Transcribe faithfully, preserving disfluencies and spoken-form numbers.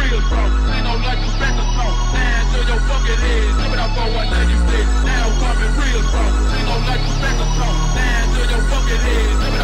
real strong. Ain't no like you spend the song. Stand to your fucking head. Give it up for one ninety-six. Now coming real strong. Ain't no like you spend the song. Stand to your fucking head. Give it